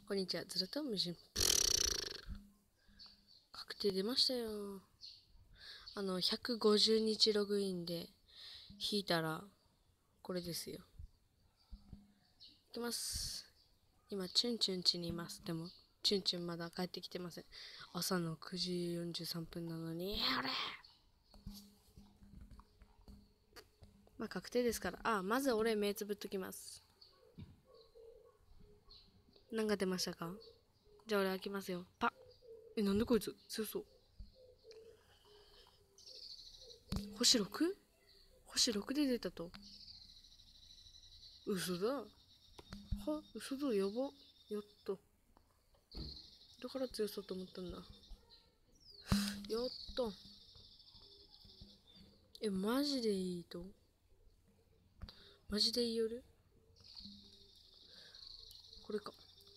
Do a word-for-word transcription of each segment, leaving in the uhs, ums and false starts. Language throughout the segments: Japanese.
こんにちは、ずると無人。確定出ましたよ。あの、ひゃくごじゅうにちログインで引いたら、これですよ。いきます。今、チュンチュン家にいます。でも、チュンチュンまだ帰ってきてません。朝のくじよんじゅうさんぷんなのに、あれまあ、確定ですから。あ、まず俺目つぶっときます。何が出ましたか？じゃあ俺開きますよ。パッ。え、なんでこいつ強そう。星 ろく？ 星ろくで出たと。嘘だ。は、嘘だ、やば。やっと。だから強そうと思ったんだ。やった。え、マジでいいと？マジでいいよる？これか。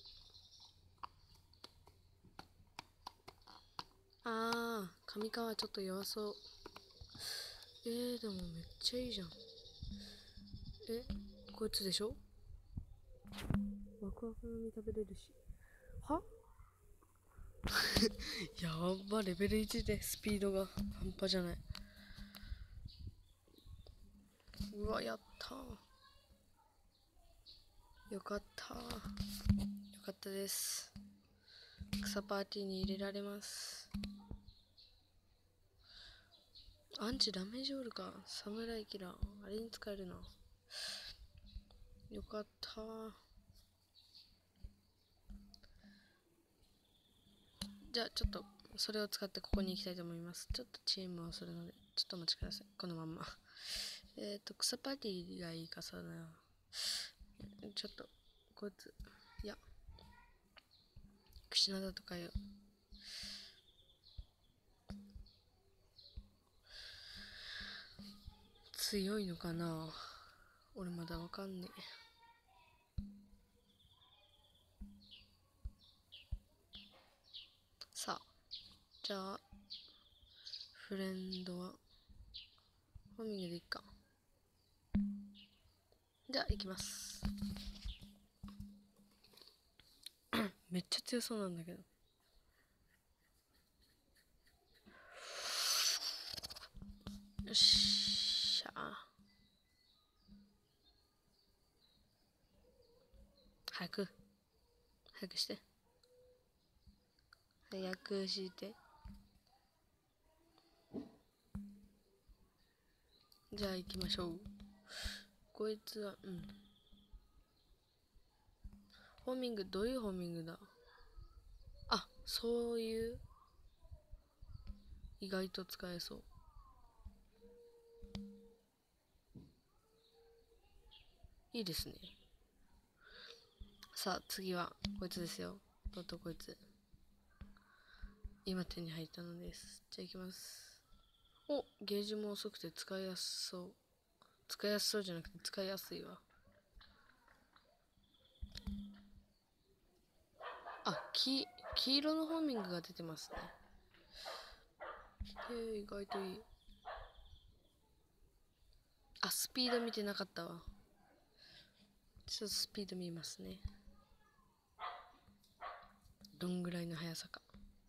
あー、上川ちょっと弱そう。えー、でもめっちゃいいじゃん。え、こいつでしょ？ワクワクの実食べれるし。はやば、レベルいちでスピードが半端じゃない。うわ、やったー。よかったー。よかったです。草パーティーに入れられます。アンチダメージオールか。サムライキラー。あれに使えるな。よかったー。じゃあちょっとそれを使ってここに行きたいと思います。ちょっとチームをするので、ちょっとお待ちください。このまんま。えっと、草パーティーがいいかさな。ちょっと、こいつ、いや、串灘とかよ。強いのかな？俺まだわかんねえ。さあ、じゃあ、フレンドは、ホーミングでいっか。じゃあ、行きます。めっちゃ強そうなんだけど。よっしゃ。早く。早くして。早くして。じゃあ行きましょう。こいつは、うん。ホーミング、どういうホーミングだ？あ、そういう。意外と使えそう。いいですね。さあ、次は、こいつですよ。とうとうこいつ。今手に入ったのです。じゃあ行きます。お、ゲージも遅くて使いやすそう。使いやすそうじゃなくて使いやすいわ。あ、黄、黄色のホーミングが出てますね。へえ、意外といい。あ、スピード見てなかったわ。ちょっとスピード見ますね。どんぐらいの速さか。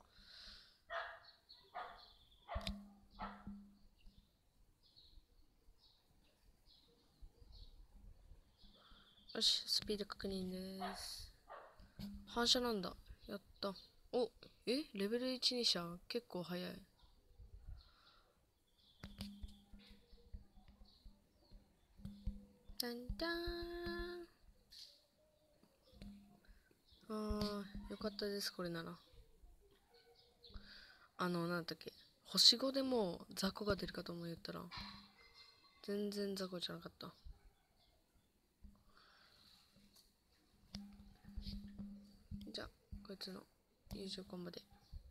よし、スピード確認です。反射なんだ。やった。お、えレベルいちにしちゃう？結構速い。タンターン。あー、よかったです、これなら。あの、なんだっけ。星ごでもう雑魚が出るかと思いよったら、全然雑魚じゃなかった。じゃあ、こいつの友情コンボで。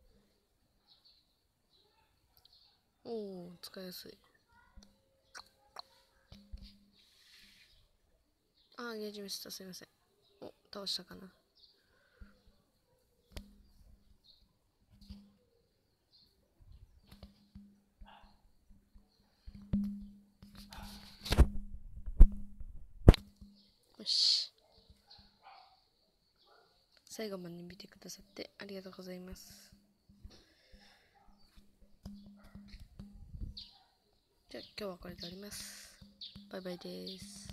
おお、使いやすい。あー、ゲージミスった、すいません。お、倒したかな。よし。 最後まで見てくださってありがとうございます。じゃあ今日はこれで終わります。バイバイです。